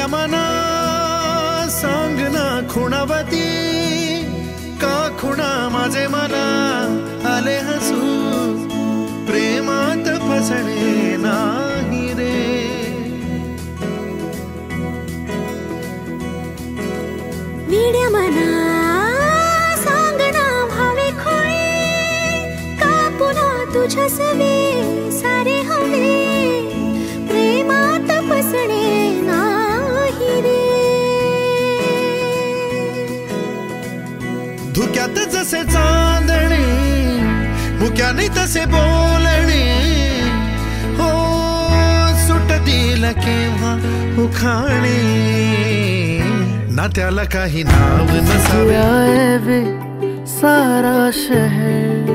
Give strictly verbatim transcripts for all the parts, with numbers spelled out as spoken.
मना सांगना खुणावती का खुणा माझे मना आले हसू प्रेमात फसणे नाही रे। मीड्या मना सांगना भावे खोळे का पुन्हा तुझ्या सवे सारे हवे प्रेमात फसणे नाही रे। धुक्यात जसे चांदणे मुक्याने तसे बोलणे हो सुटतील केव्हा उखाणे ना त्याला काही नाव नसावे। वे सारा शहर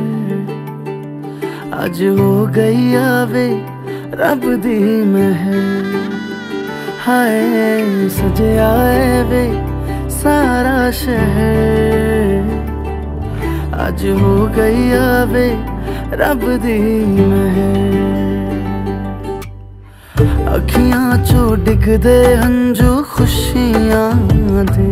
आज हो गई आवे रब दी महर हाय सजे आए वे सारा शहर आज हो गई आवे रब दी महर। अखियां चो डिगदे हंजू खुशियां दे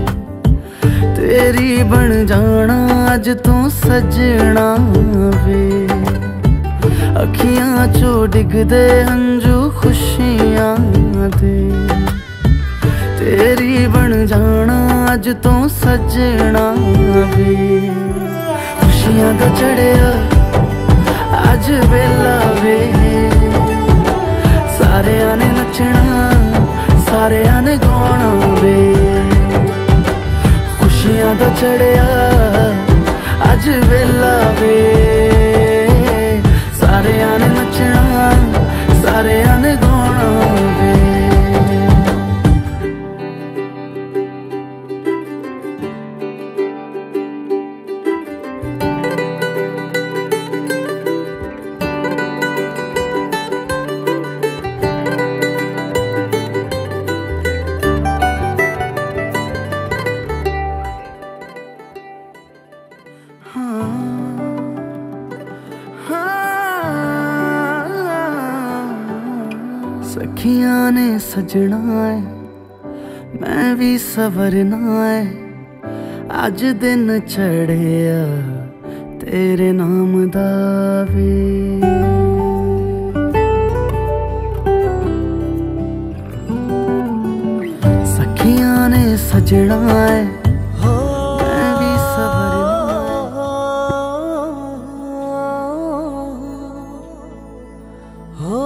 तेरी बन जाना अज तू सजना वे। अखियां चो डिगदे हंजू खुशियां दे तेरी बन जाना अज तू सजना वे। खुशियां दा चढ़िया अज वेला वे सारे आने नचना सारे आने गाना वे। खुशियां दा चढ़िया अज वेला वे सारे आने नचना सारे आने गाना वे। सखियां ने सजना है मैं भी सवरना है अज दिन चढ़िया तेरे नाम दा वे। सखियां ने सजना है मैं भी सवरना हो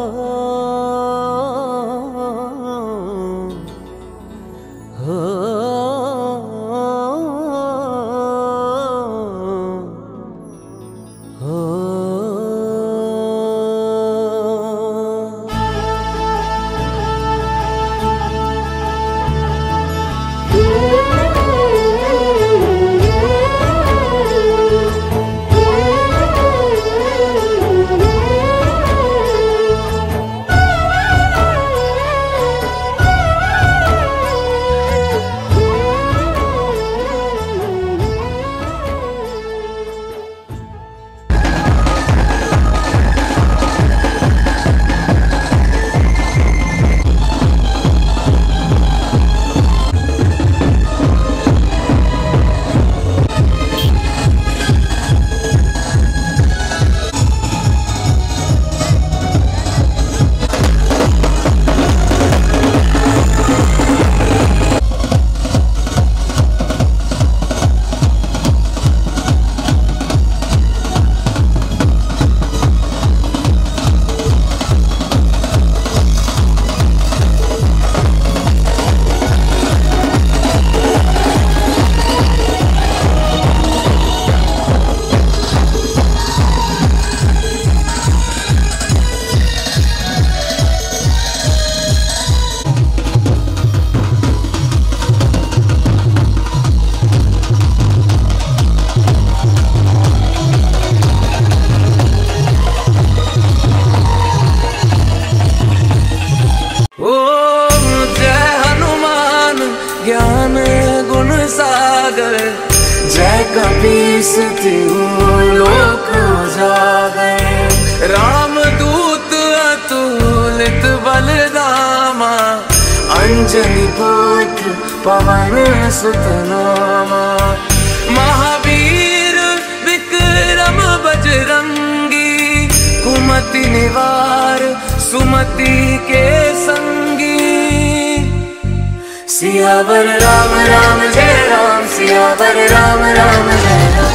जय कपीस लोक जागे राम दूत अतुलित बलदामा अंज अंजनी पुत्र पवन सुतनामा, महावीर विक्रम बजरंगी, कुमति निवार सुमति के संगी। सियावर राम राम जय राम, सियावर राम राम जय Ram.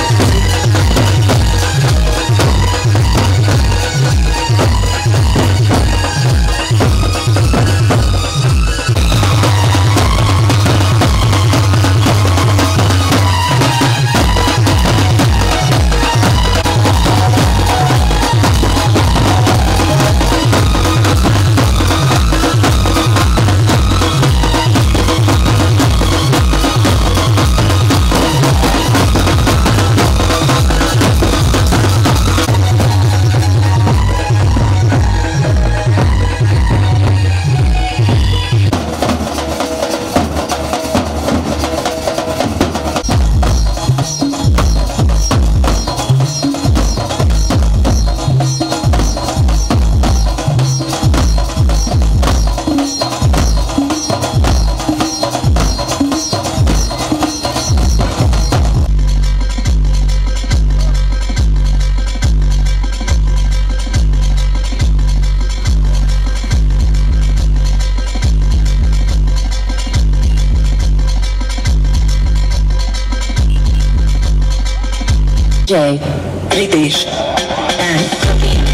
Jay, Ritesh, and Praveen.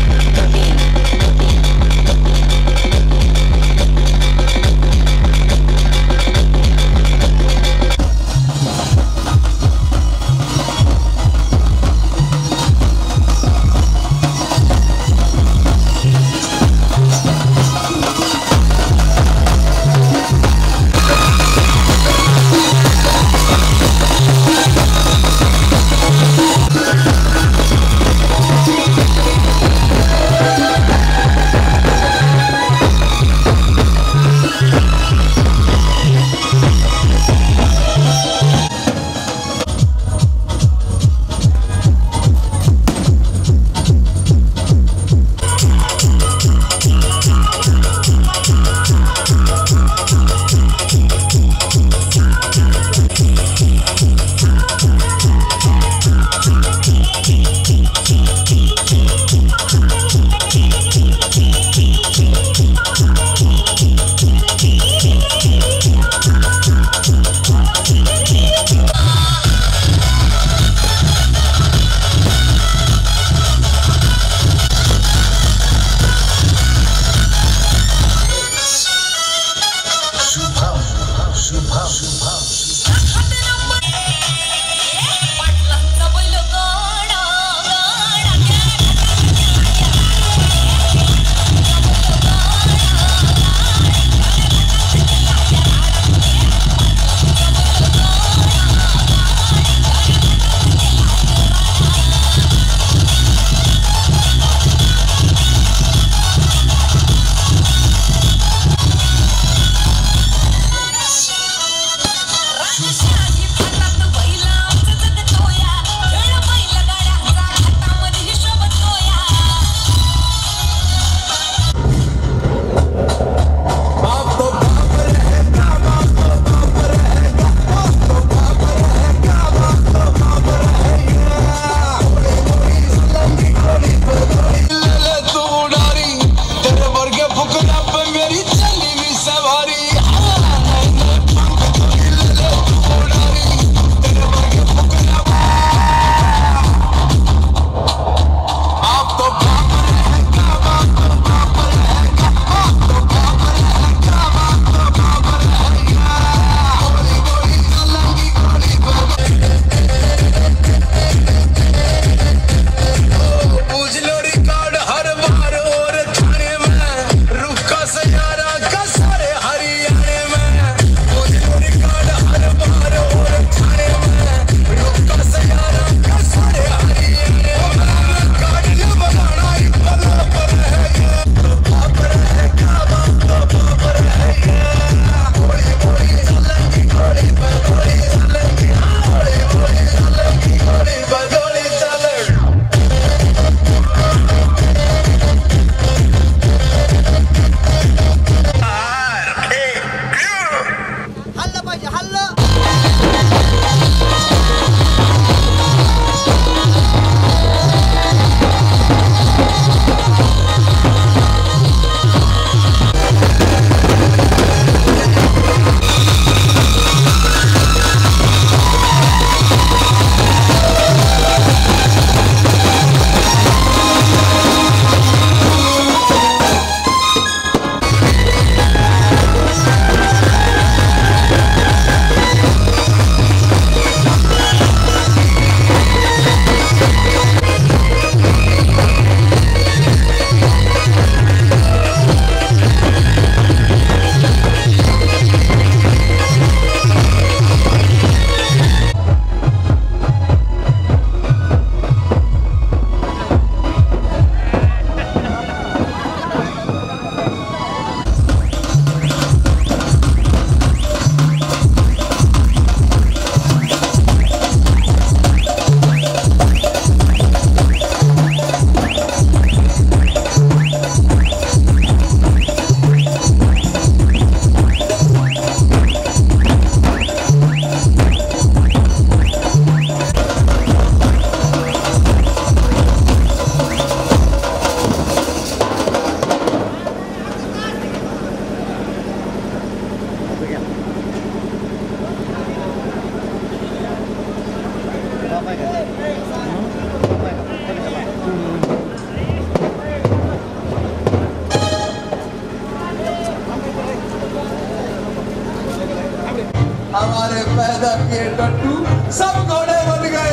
हमारे पैदा किए टट्टू सब घोड़े बन गए।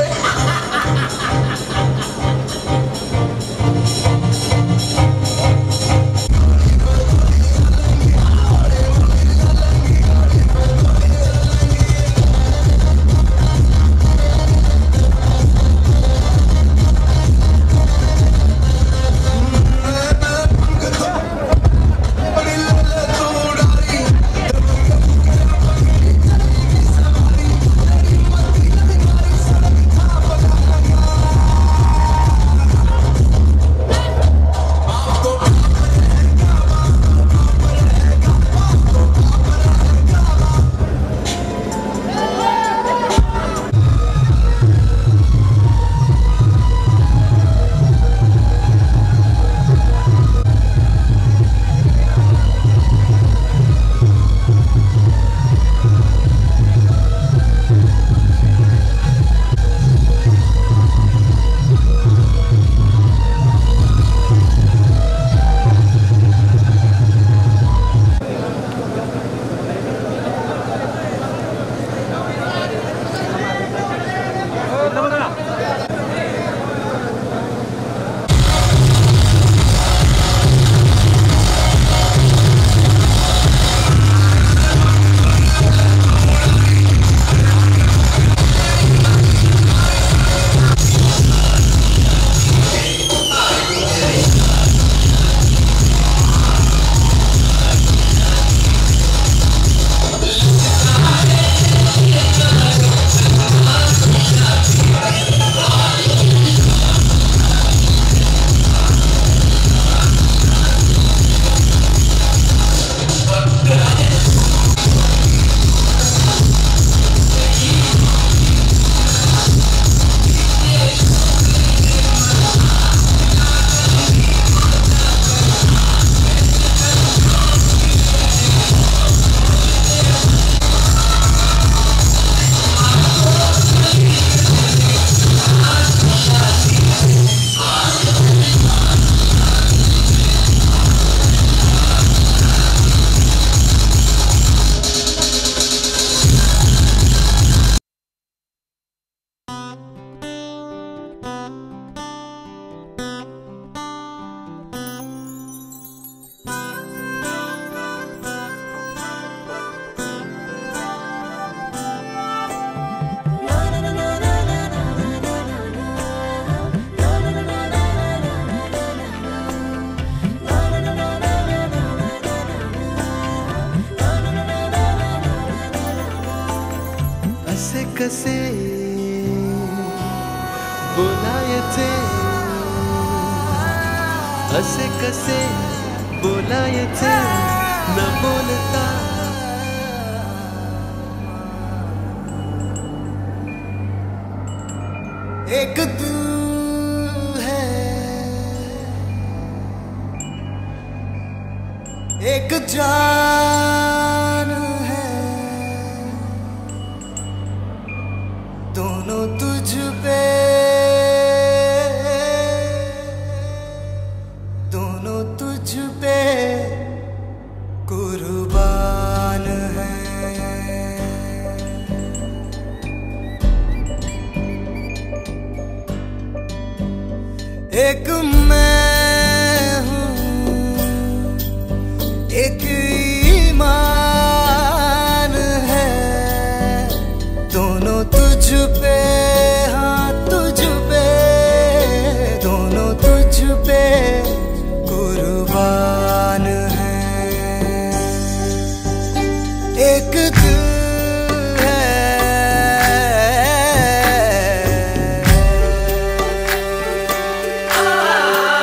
कसे बोलायचे असे कसे बोलायचे न बोलता एक तू है एक जान है दोनों तुझ पे दोनों तुझ पे कुर्बान है एक मैं हूँ एक ईमान है दोनों तुझ पे हाँ तुझ पे दोनों तुझ पे कुर्बान है एक दिल है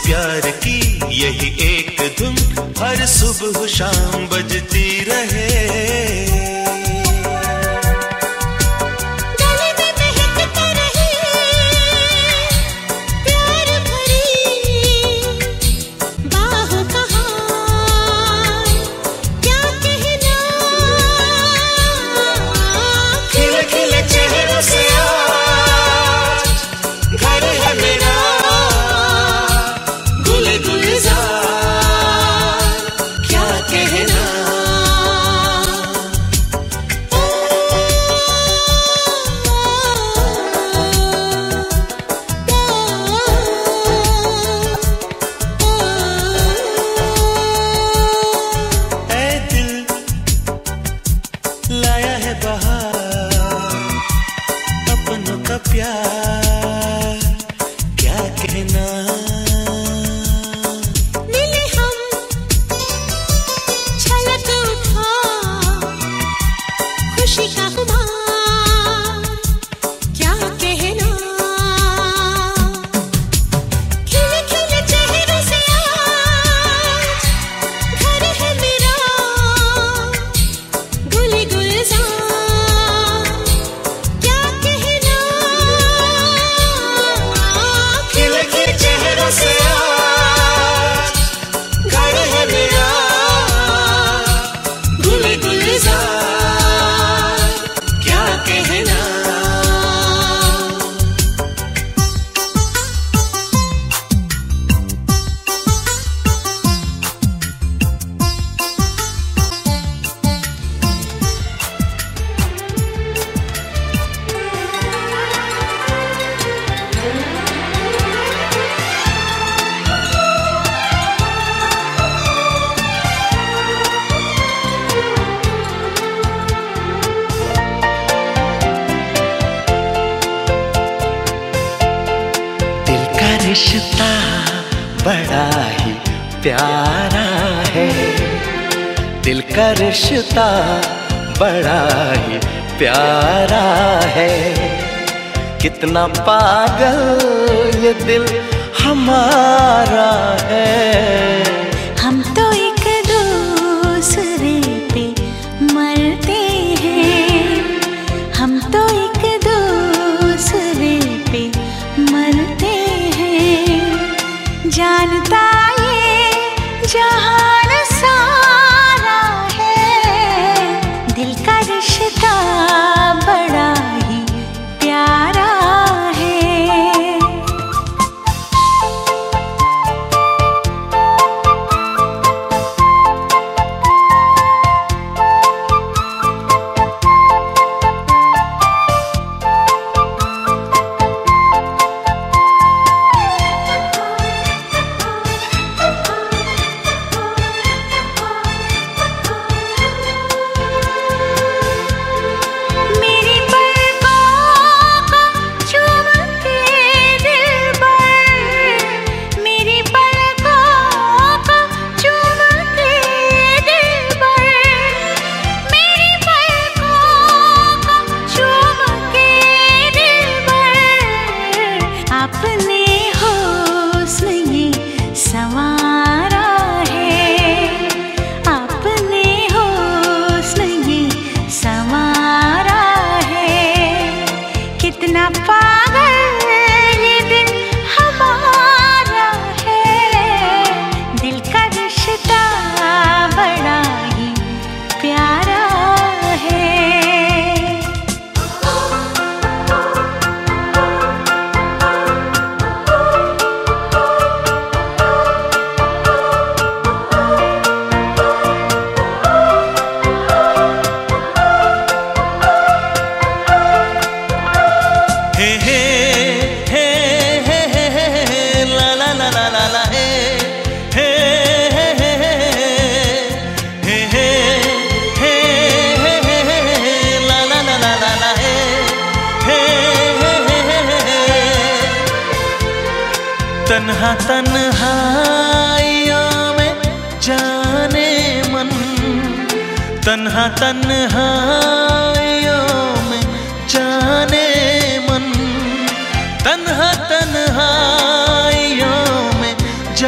प्यार की यही एक धुन हर सुबह शाम बजती रहे। रिश्ता बड़ा ही प्यारा है, दिल का रिश्ता बड़ा ही प्यारा है। कितना पागल ये दिल हमारा है। हम तो एक दूसरे पे मरते हैं, हम तो एक दूसरे पे मरते हैं। जानता ये जहान सारा है, दिल का रिश्ता बड़ा ही प्यारा है। तन्हा तन्हाइयों में जाने मन, तन्हा तन्हाइयों में जाने मन, तन्हा तन्हाइयों में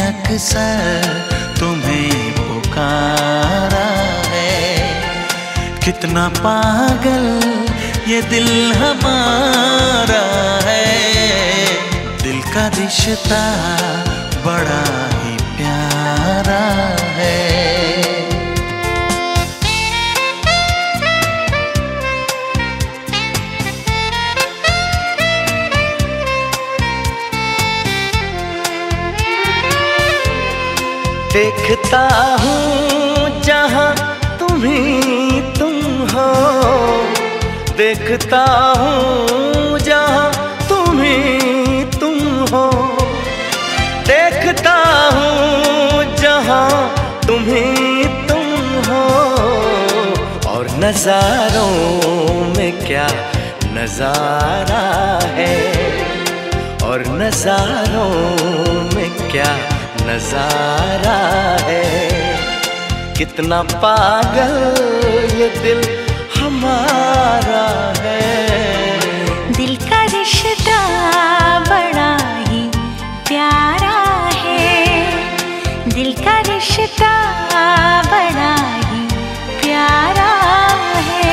अक्सर तुम्हें पुकारा है। कितना पागल ये दिल हमारा है, दिल का रिश्ता बड़ा ही प्यारा है। देखता हूँ जहाँ तुम ही तुम हो, देखता हूँ जहाँ तुम ही तुम हो, देखता हूँ जहाँ तुम ही तुम हो। और नजारों में क्या नजारा है, और नजारों में क्या नजारा है। कितना पागल ये दिल हमारा है। दिल का रिश्ता बड़ा ही प्यारा है, दिल का रिश्ता बड़ा ही प्यारा है।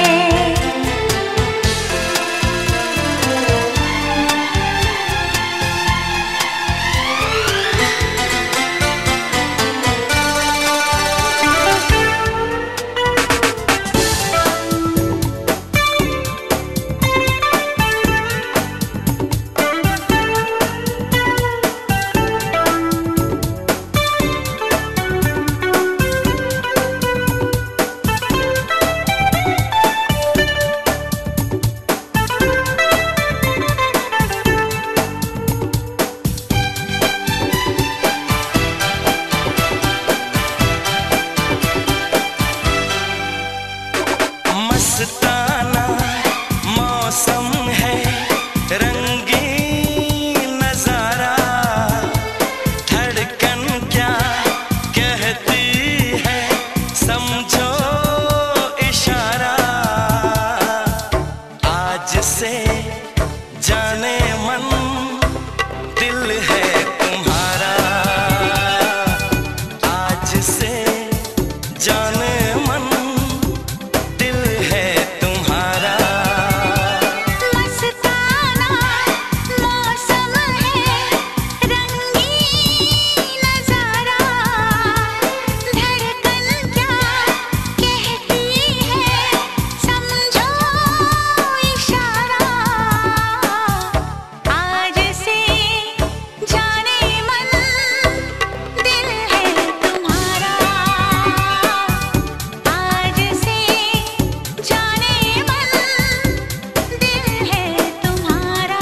मस्ताना मौसम है, रंगीन नजारा, धड़कन क्या कहती है समझो इशारा। आज से जाने मन दिल है तुम्हारा, आज से जाने मन दिल है तुम्हारा। मस्ताना मौसम है, रंगीन नजारा, धड़कन क्या कहती है समझो इशारा। आज से जाने मन दिल है तुम्हारा, आज से जाने मन दिल है तुम्हारा।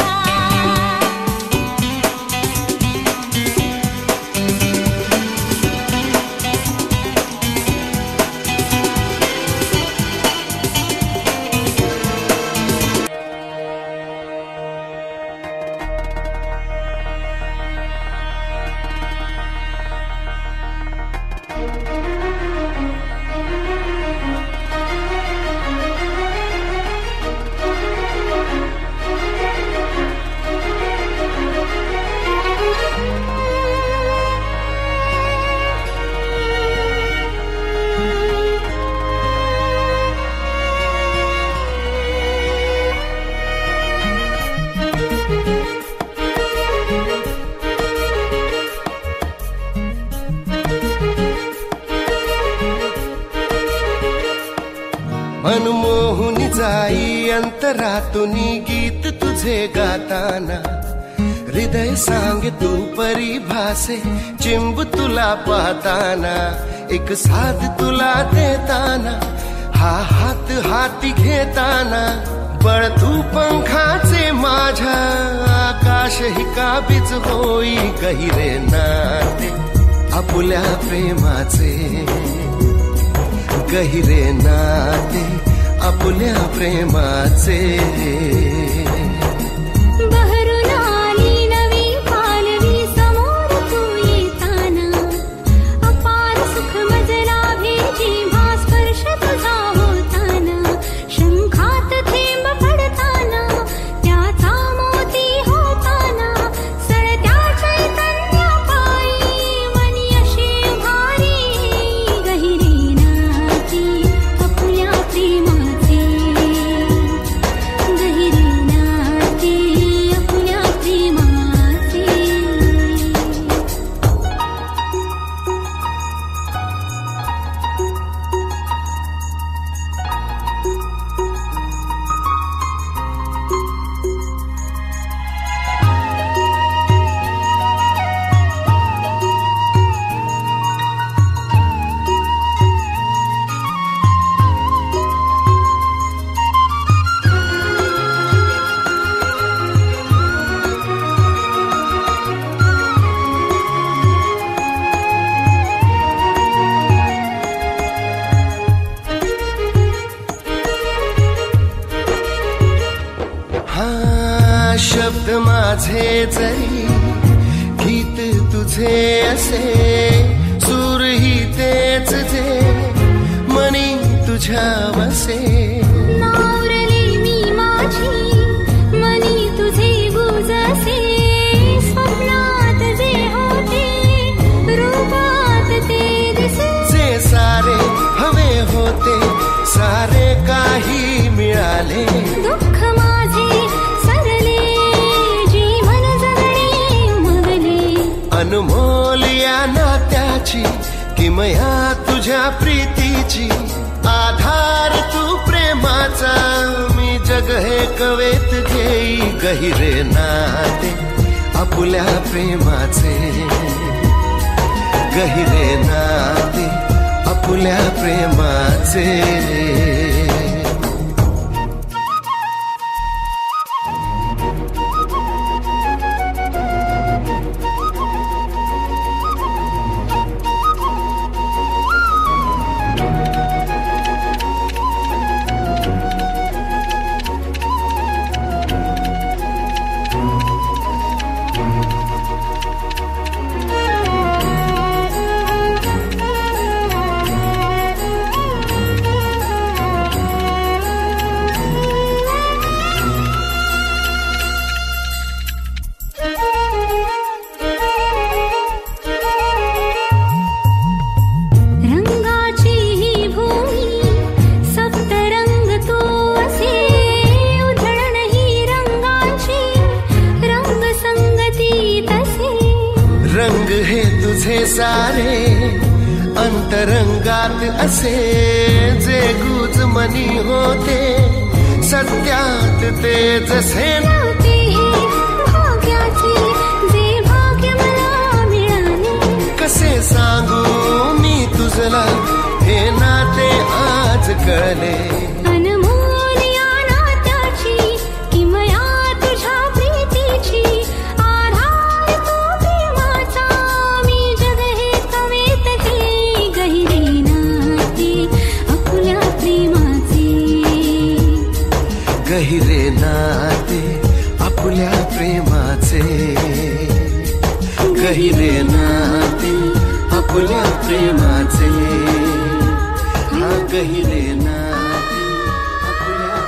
मनमोहून जाई अंतरातुनी गीत तुझे गाताना, हृदय सांगे तू परिभासे चिंब तुला पाहताना, एक साथ तुला देताना, हा हात हाती घेताना, बळ तू पंखाचे माझ्या आकाश ही काबीज होई गहिरे नाते आपुल्या प्रेमाचे, गहिरे नाते आपुल्या प्रेमाचे। बहरून आली नवी पालवी समोर तू येताना, अपार सुख मजला भेटी भास्पर्श तुझा होताना, शंखात थेंब पडताना त्याचा मोती होताना, सळत्या चैतन्या पायी माझे जरी गीत तुझे असे सूरही तेच जे मनी तुझ्या वसे नावरली मी माझी मनी तुझे गुजसे स्वप्नात जे होते रूपात ते दिसे जे सारे हवे होते सारे काही मिळाले दुःख माझे सरले जीवन जगणे उमगले अनमोल या नात्याची किमया तुझ्या प्रीतीची आधार तू प्रेमाचा मी जग हे कवेत घेई गहिरे नाते आपुल्या प्रेमाचे गहिरे नाते आपुल्या प्रेमाचे सारे अंतरंगात असे जे गुज मनी होते सत्यात ते जसे नव्हते भाग्याचे जे भाग्य मला मिळाले कसे सांगू मी तुझला हे नाते आज कळले अनमोल या नात्याची किमया तुझ्या प्रीतीची आधार तू प्रेमाचा मी जग हे कवेत घेई गहिरे नाते आपुल्या प्रेमाचे गहिरे नाते आपुल्या प्रेमाचे गहिरे नाते आपुल्या प्रेमाचे हा गहिरे नाते आपुल्या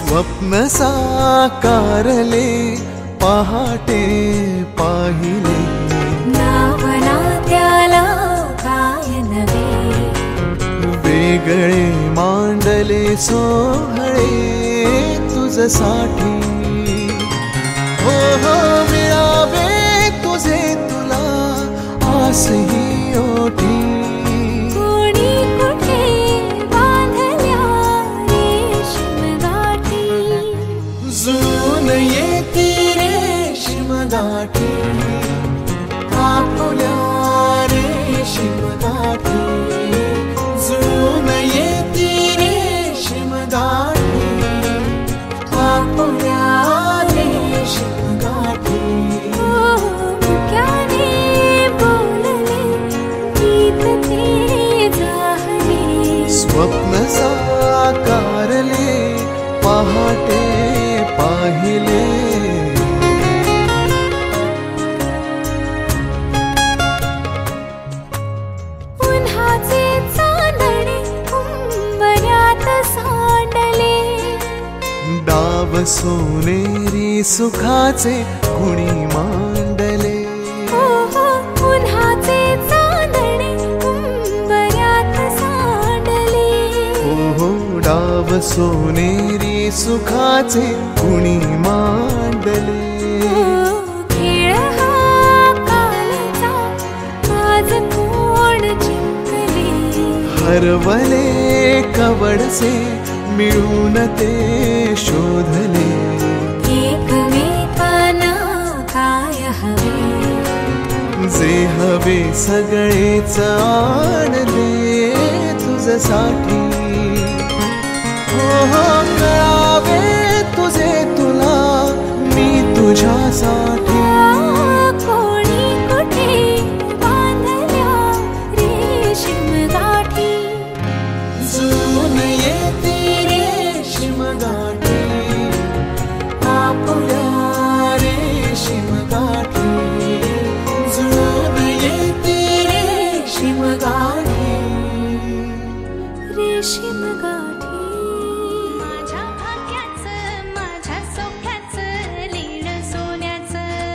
स्वप्न साकारले पहाटे पाहिले नावना त्याला काय नवे वेगळे मांडले सोहळे तुझसाठी हो हो मिळावे तुझे तुला आसही ओठी कोणी कुठे बांधल्या रेशीम गाठी जुळून येती रेशीम गाठी आपुल्या रेशीम गाठी जुळून येती रेशीम गाठी आपुल्या रेशीम गाठी मुक्याने बोलले गीत ते जाहले स्वप्न साकारले पहाटे पाहिले उन्हाचे चांदणे उंबऱ्यात सांडले डाव सोनेरी सुखाचे कुणी मांडले हो हो उन्हाचे चांदणे उंबऱ्यात सांडले हो हो डाव सोनेरी सुखाचे कुणी मांडले खेळ हा कालचा आज कोण जिंकले हरवले कवडसे मिळून ते शोधले एकमेकांना काय हवे जे हवे सगळेच आणले तुझसाठी हो हो कळावे तुझे तुला मी तुझ्यासाठी कोणी कुठे बांधल्या रेशीम गाठी जुळून येती रेशीम गाठी आपुल्या रेशीम गाठी जुळून येती रेशीम गाठी रेशीम गाठी माझ्या भाग्याचं माझ्या सोख्याचं लीण सोन्याचं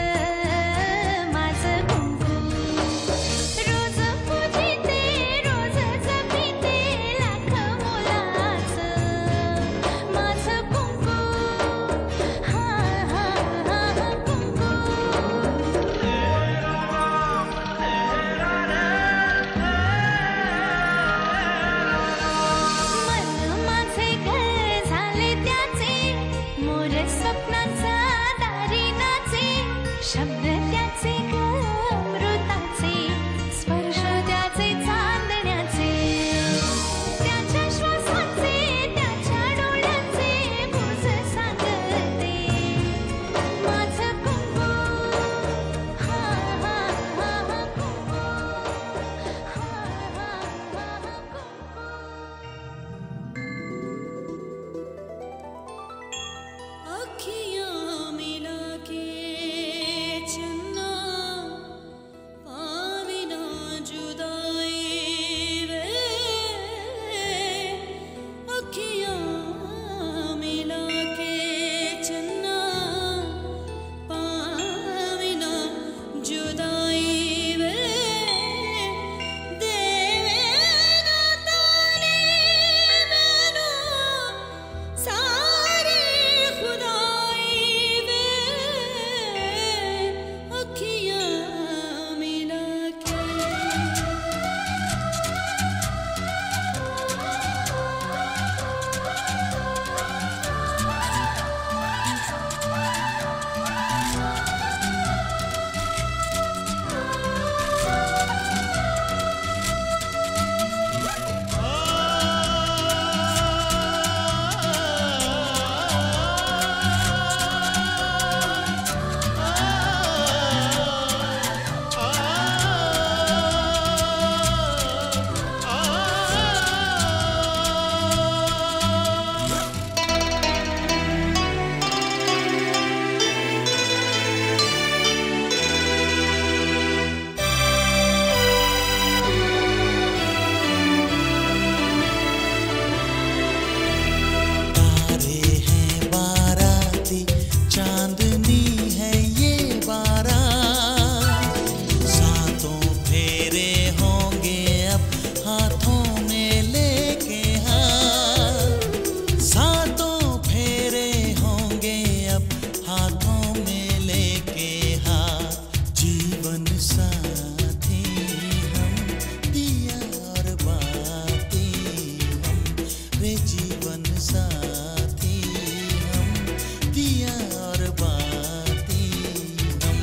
साथी हम, दिया और बातें हम, रे जीवन साथी हम, दिया और बातें हम।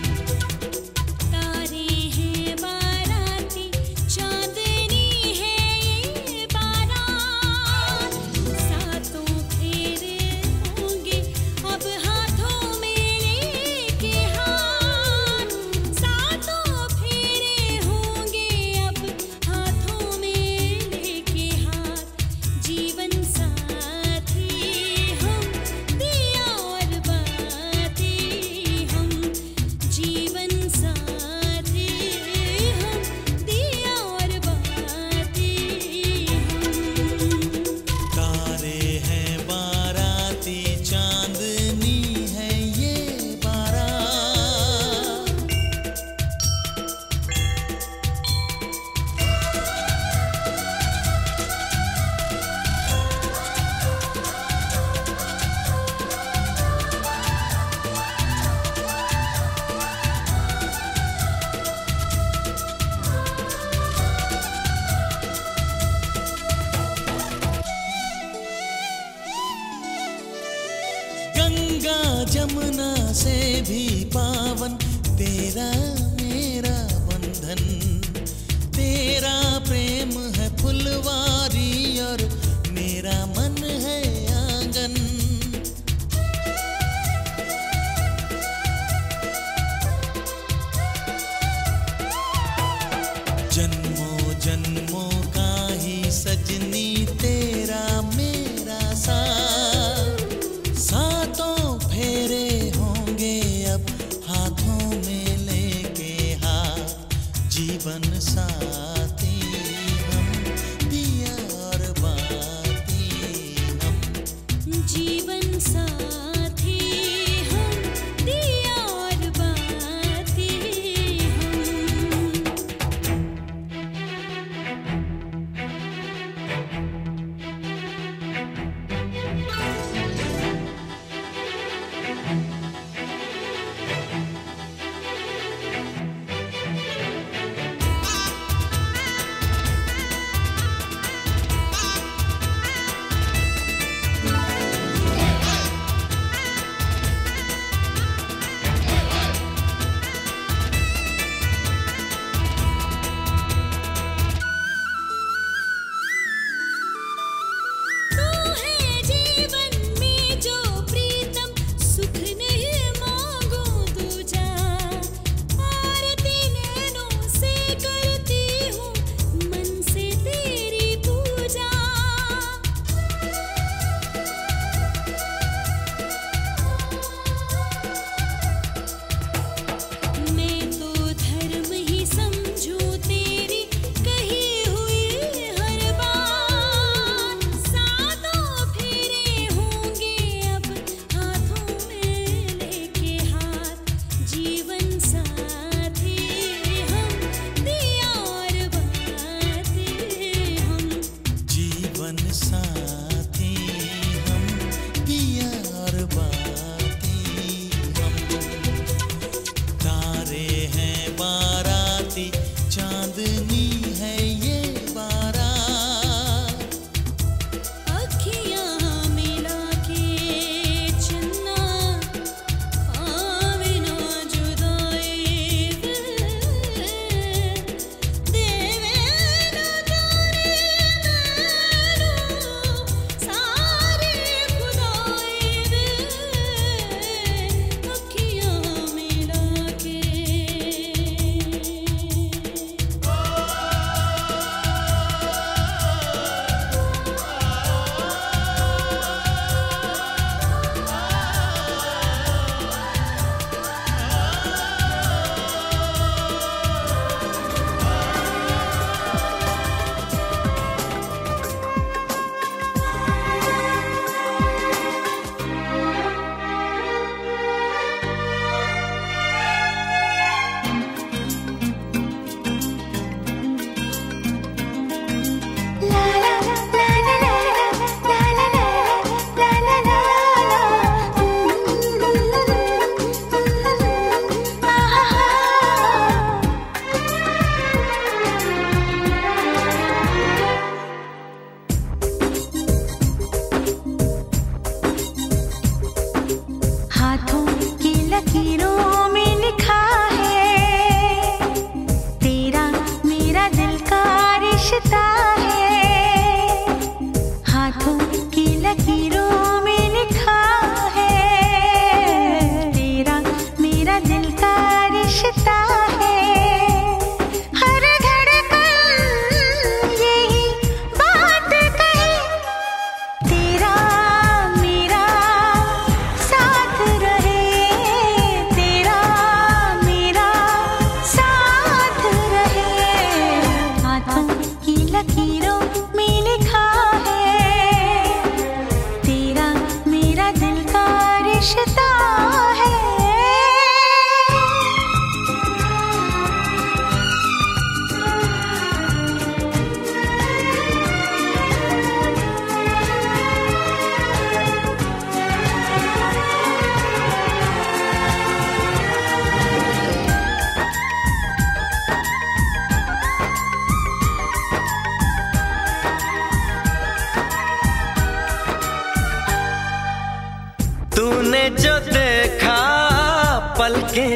तारे हैं बाराती, चांदनी है ये बारात, सातों फेरे होंगे अब हाथों में लेके हाथ, सातों फेरे होंगे अब हाथों में लेके हाथ, जीवन साथी हम, दिया और बातें हम, जीवन साथी हम, दिया और बातें हम। तारे हैं बाराती, चांदनी है ये बारात। गंगा जमुना से भी पावन तेरा मेरा बंधन, तेरा प्रेम है फुलवारी और मेरा मन है आंगन। जन्मों जन्मों का ही सजनी तेरा मेरा साथ, सातों फेरे होंगे अब हाथों में लेके हाथ, जीवन साथी हम, दिया और बातें हम। जीवन साथी हम, दिया और बातें हम। तू है जीवन में जो प्रीतम, सुख नहीं मांगू दूजा, आरती नैनों से करती हूँ मन से तेरी पूजा। मैं तो धर्म ही समझूं तेरी कही हुई हर बात, सातों फेरे होंगे अब हाथों में लेके हाथ, जीवन साथी हम, दिया और बातें हम। जीवन साथी हम, दिया और बातें हम। तारे हैं बाराती, चांदनी है ये बारात। अखियाँ मिला के चन्ना, आवे ना जुदाई दिल, देवे ना जाने मैनू सारे खुदाई दिल, अखियाँ मिला के।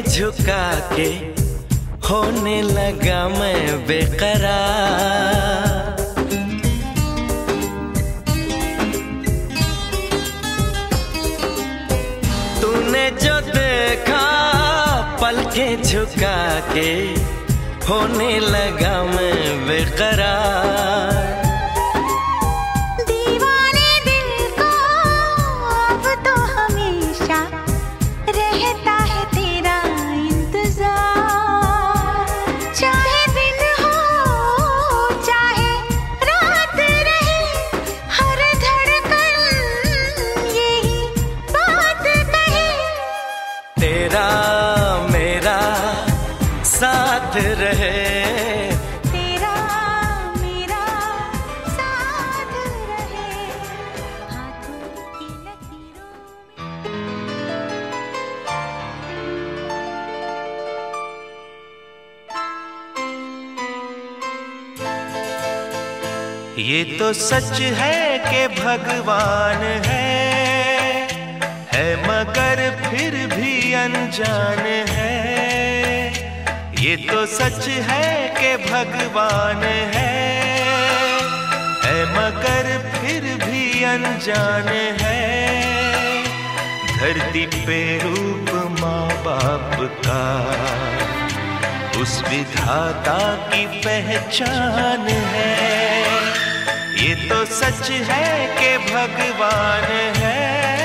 झुका के होने लगा मैं बेकरार। तूने जो देखा पलके झुका के होने लगा मैं बेकरार। दीवाने दिल को अब तो हमेशा रहता है तेरा इंतजार। चाहे दिन हो चाहे रात रहे, हर धड़कन यही बात कहे। तेरा मेरा साथ रहे, तेरा मेरा साथ रहे, हाथों की लकीरों ये तो सच है कि भगवान है है मगर फिर भी अनजान है। ये तो सच है कि भगवान है है मगर फिर भी अनजान है। धरती पे रूप माँ बाप का उस विधाता की पहचान है। ये तो सच है कि भगवान है।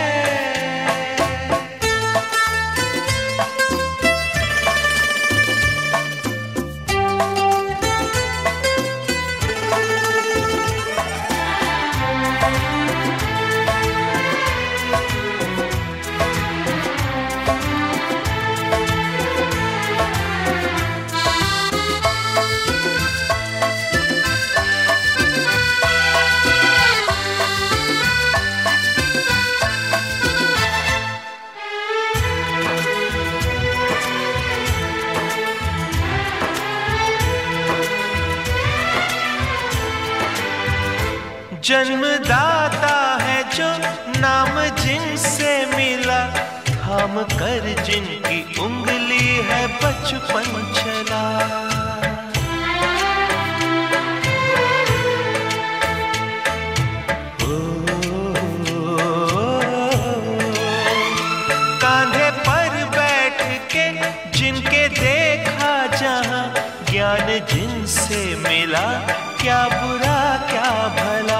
जन्मदाता है जो नाम जिनसे मिला, थाम कर जिनकी उंगली है बचपन चला। ओ, कांधे पर बैठ के जिनके देखा जहां, ज्ञान जिनसे मिला क्या बुरा क्या भला।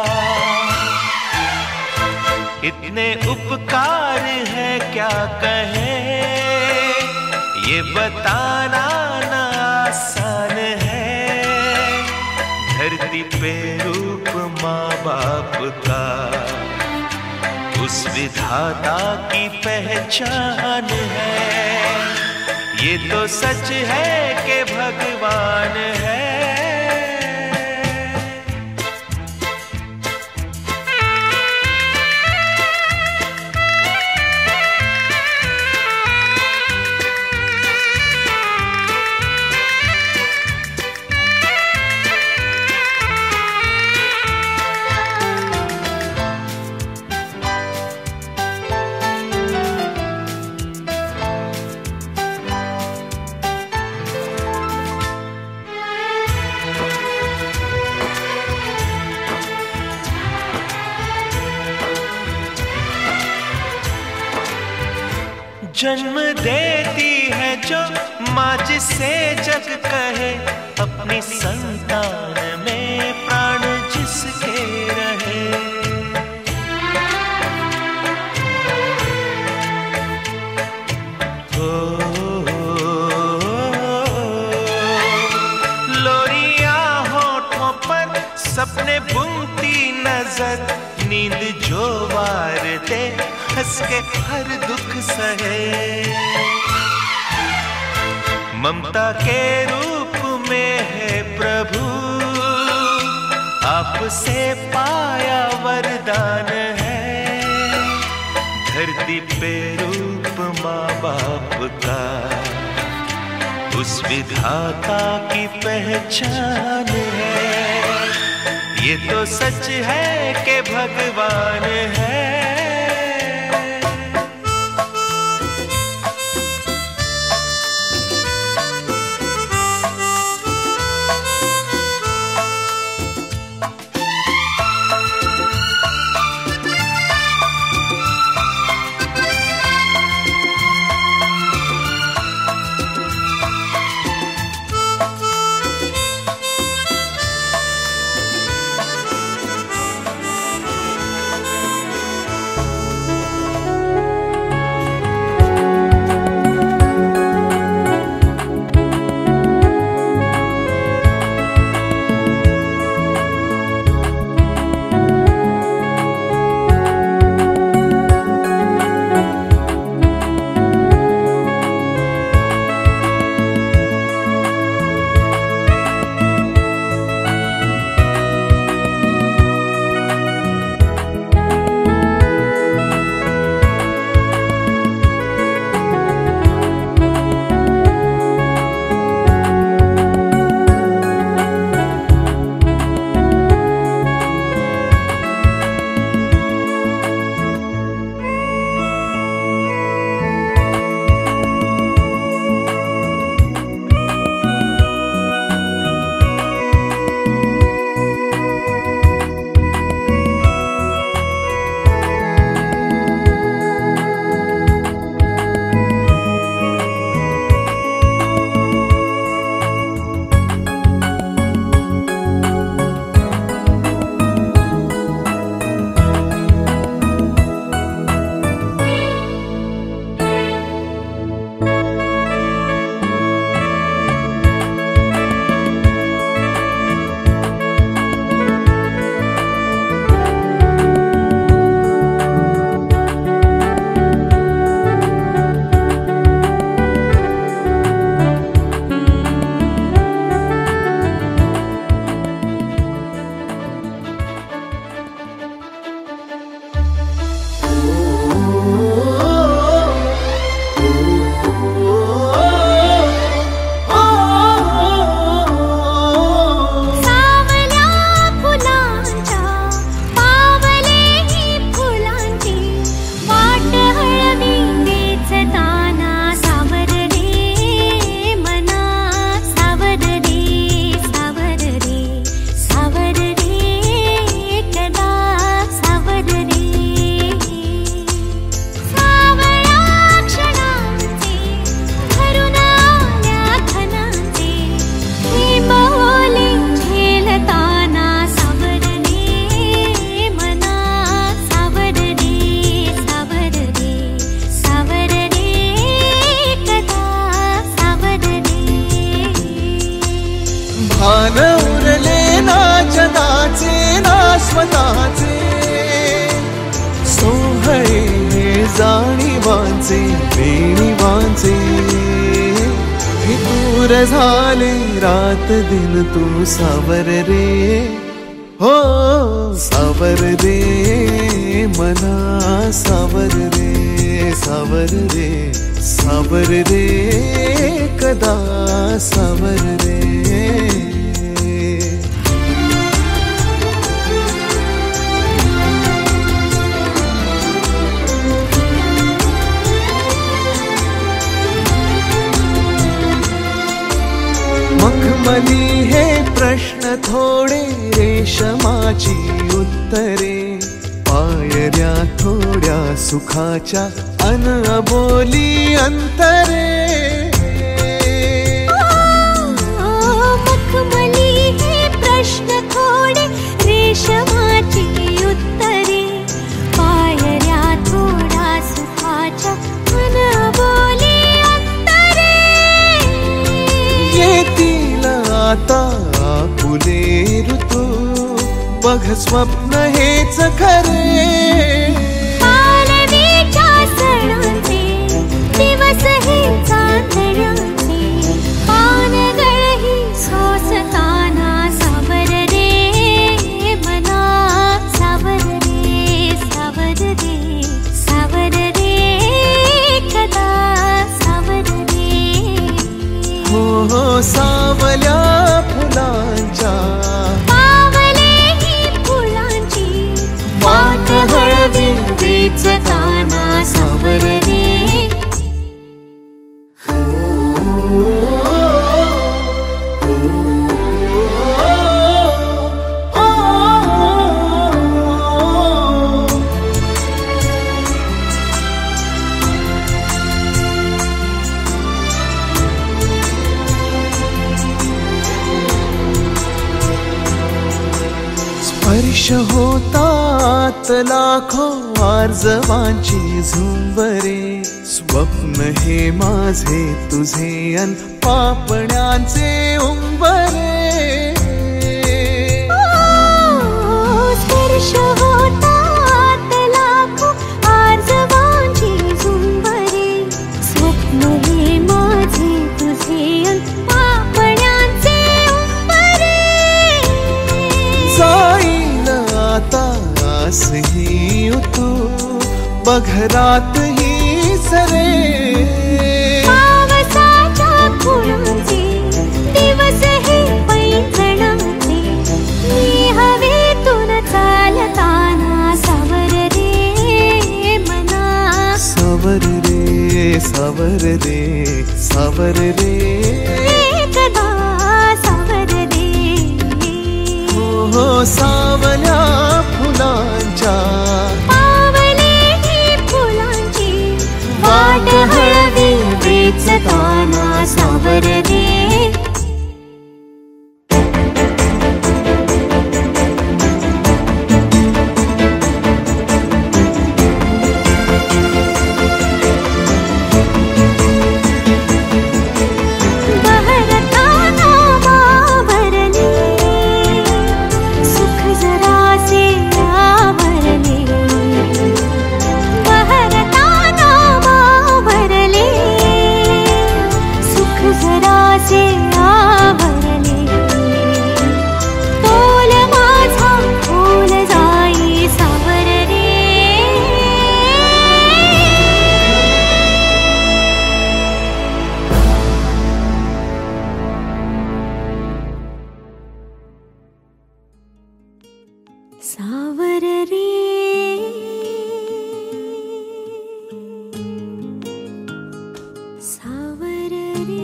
इतने उपकार है क्या कहें, ये बताना ना आसान है। धरती पे रूप माँ बाप का उस विधाता की पहचान है। ये तो सच है कि भगवान है। जन्म देती है जो माँ जिसे जग कहे, अपनी संतान में प्राण जिसके रहे। हो लोरियां होठों पर सपने बुनती नजर, नींद जो वार दे हंस के हर दुख सहे। ममता के रूप में है प्रभु, आपसे पाया वरदान है। धरती पे रूप माँ बाप का उस विधाता की पहचान है। ये तो सच है कि भगवान है। भान उरले ना जगाचे ना स्वतःचे, सोहळे जाणीवांचे बेणीवांचे, फितूर झाले रात दिन तू सावर रे, हो सावर रे मना सावर रे, सावर रे सावर रे कदा सावर रे. मखमली हे प्रश्न थोडे रेशमाची उत्तरे, पायऱ्या थोड्या सुखाच्या अन अबोली अंतरे. मखमली हे प्रश्न थोडे रेशमाची उत्तरे, पायऱ्या थोड्या सुखाच्या अन अबोली अंतरे. येतील आता फुले ऋतू, बघ स्वप्न हेच खरे. पालवीच्या सणाचे दिवस हे चांदण्याचे, पानगळही सोसताना सावर रे मना सावर रे, सावर रे सावर रे कदा सावर रे. हो हो सावल्या फुलांच्या वाट हळदी वेचताना सावर रे. स्पर्श होतात लाखो आर्जवांची झुंबरे, स्वप्न हे माझे तुझे अन पापण्यांचे उंबरे. स्पर्श होतात लाखो आर्जवांची झुंबरे, स्वप्न हे माझे तुझे अन पापण्यांचे उंबरे. जाईल आता आसही तू बघरात ही सरे. पावसाच्या फुलांचे दिवस हे पैंजणाचे, मी हवेतून चालताना सावर रे मना सावर रे, सावर रे सावर रे कदा सावर रे. हो हो सावल्या फुलांच्या पावले फुलांची वाट हळवी वेचताना सावर रे. सावर रे सावर रे.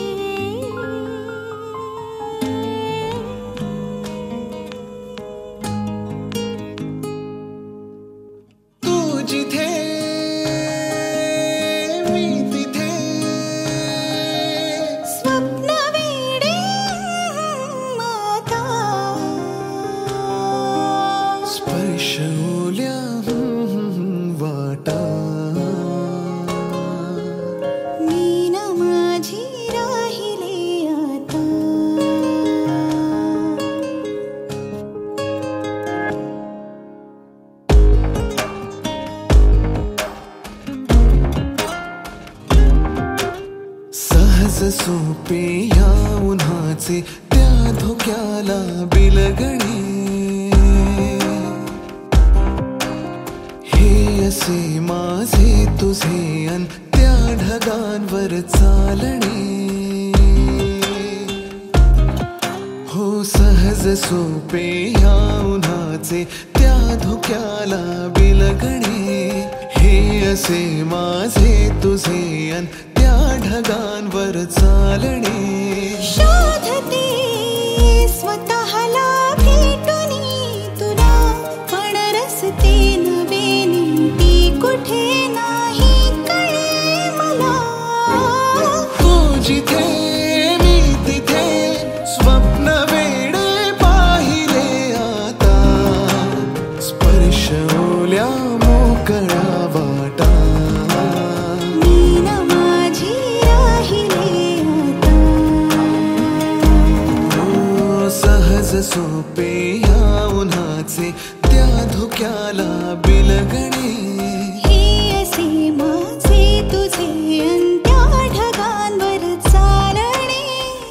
तू जिथे मी तिथे, स्वप्न वेडे माता स्पर्श सोपे या उन्हाचे त्या धोक्याला बिलगणे हे असे माझे तुझे अन त्या ढगांवर चालणे हो सहज सोपे या उन्हाचे त्या धोक्याला बिलगणे हे असे माझे तुझे अन त्या ढगांवर चालणे शोधते स्वतःला भेटूनी तुला पण रस्ते नवेनी ती कुठे नाही कळे मला तू जिथे मी तिथे स्वप्न वेडे पाहिले आता स्पर्श ओल्या मोकळा वाटा मी न माझी राहिले आता सहज सोपे या उन्हाचे त्या धोक्याला बिलगणे हे असे माझे तुझे अन त्या ढगांवर चालणे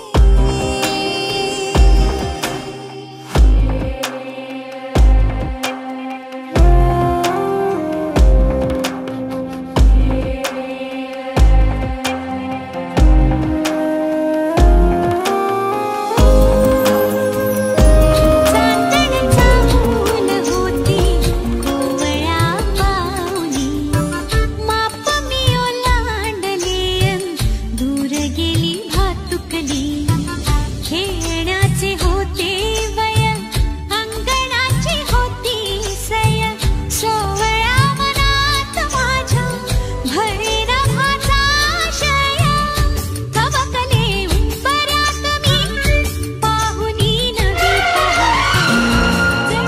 चांदण्याचा फूल होती कोवळ्या पाऊली माप मी ओलांडले अन दूर गेली भातुकली खेळण्याचे होते वय अंगणाची होती सय सोवळ्या मनात माझ्या भरेना माझा आशय तवकले उंबऱ्यात मी पाहुनी नवी पहाटे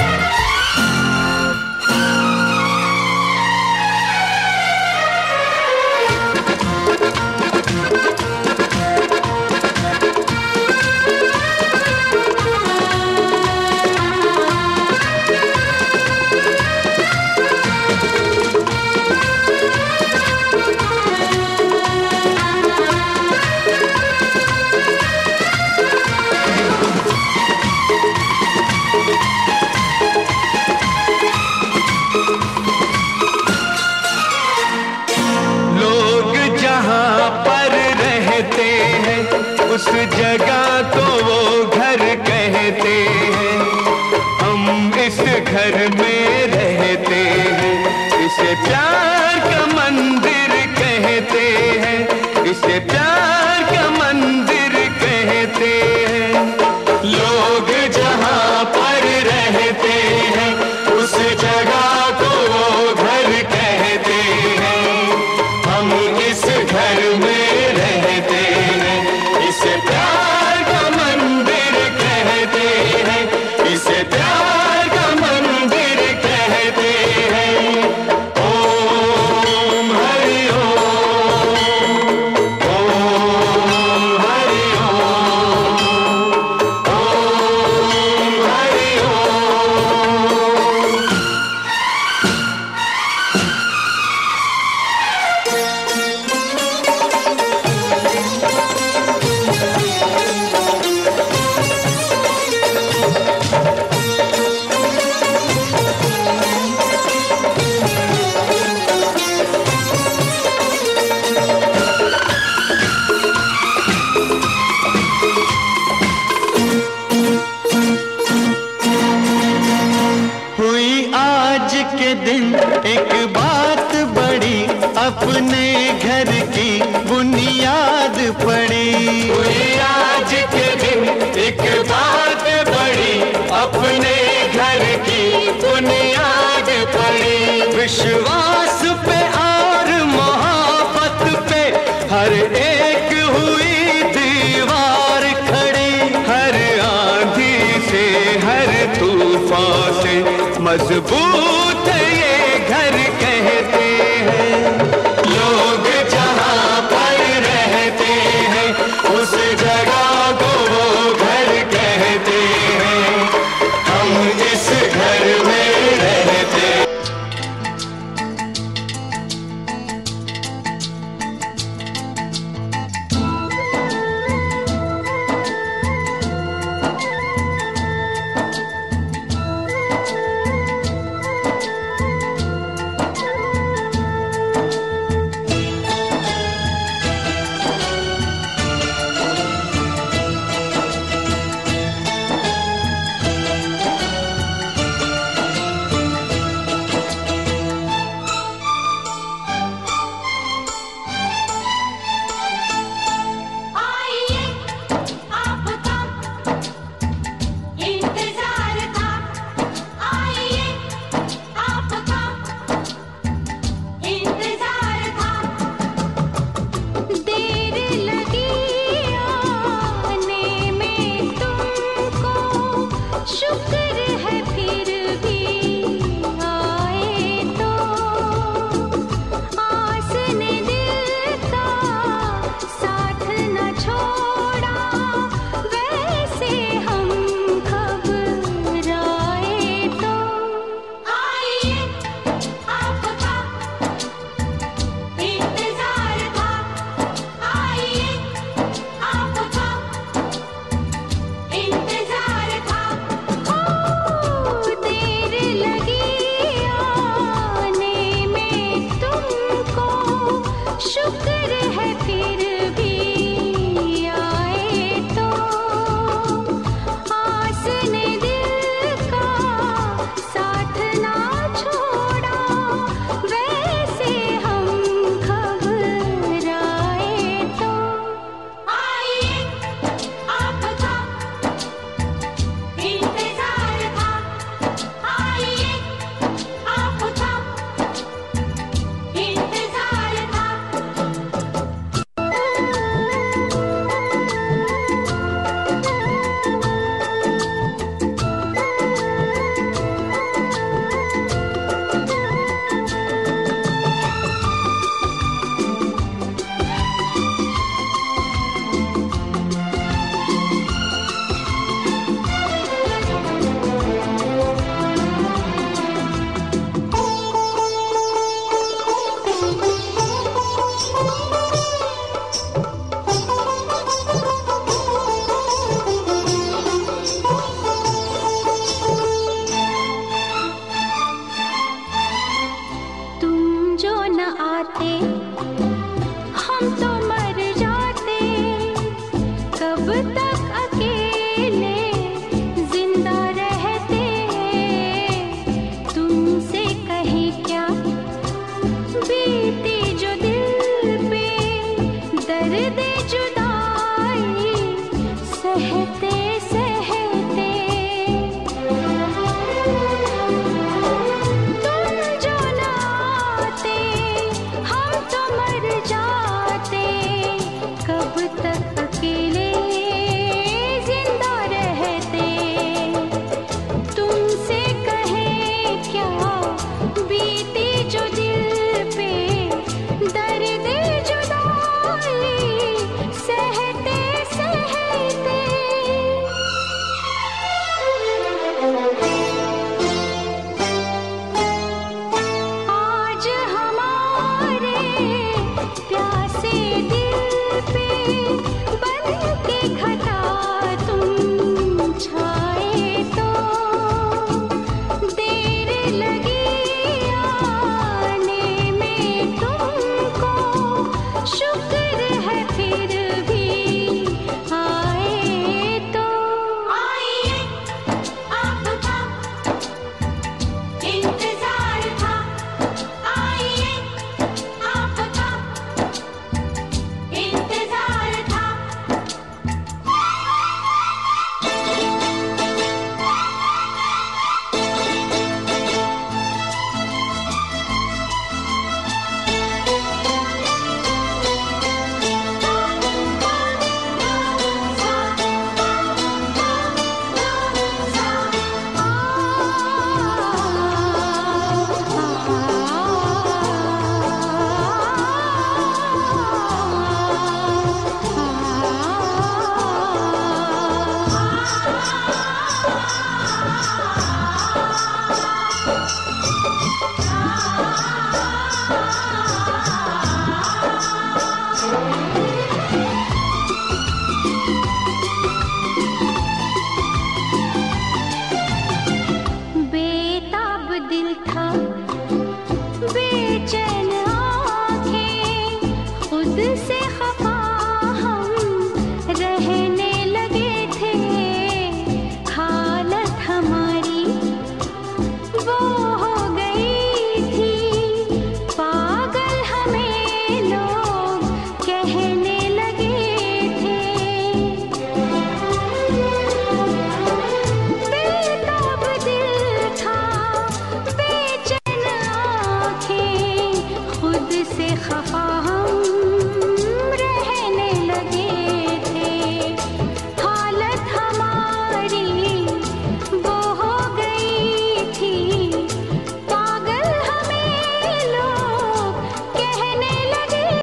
लोग जहाँ पर रहते हैं उस जगह को वो घर कहते हैं हम इस घर में रहते हैं इसे प्यार का मंदिर कहते हैं इसे प्यार का मंदिर कहते हैं लोग जहाँ पर रहते हैं उस जगह को वो घर कहते हैं हम इस घर में रहते हैं इसे प्यार का मंदिर कहते हैं इसे प्यार का मंदिर कहते हैं ओम हरि ओम ओम हरि ओम ओम हरि ओम हुई आज के दिन एक बात बड़ी अपने घर की बुनियाद पड़ी हुई आज के दिन एक बात बड़ी अपने घर की बुनियाद पड़ी विश्वास पे और मोहब्बत पे हर एक हुई दीवार खड़ी हर आंधी से हर तूफान से मजबूत ये घर कहते हैं लोग जहाँ पर रहते हैं उस जगह को वो घर कहते हैं हम इस घर में रहते से है